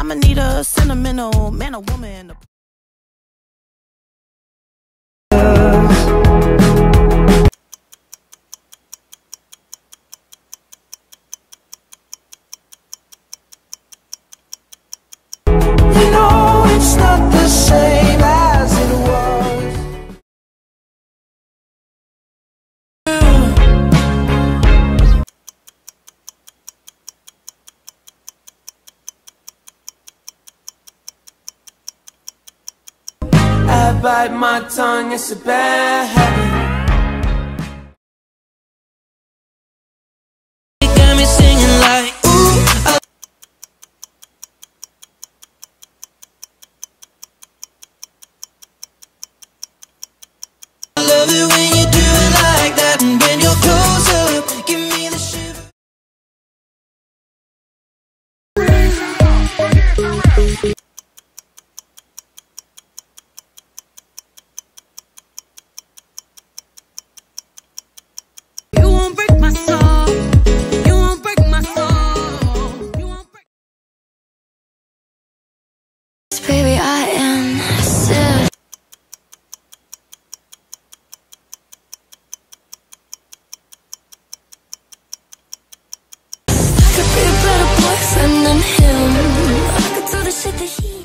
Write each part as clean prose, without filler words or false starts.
I'ma need a sentimental man or woman. You know it's not the same as it was. I bite my tongue, it's a bad habit. You got me singing like, ooh, I love it when you do it like that, and when you're close up, give me the shiver. You won't break my soul. You won't break my soul. You won't break. Baby, I am sick. Could be a better boyfriend than him. I could do the shit that he.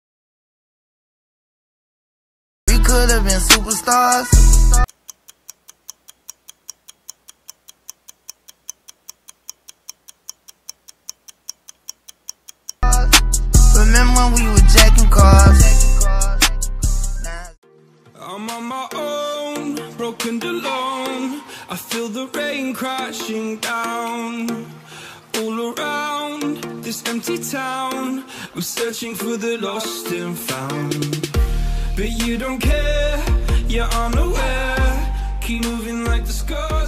We could have been superstars. Remember when we were jacking cars? I'm on my own, broken alone. I feel the rain crashing down all around this empty town. I'm searching for the lost and found, but you don't care, you're unaware. Keep moving like the sky.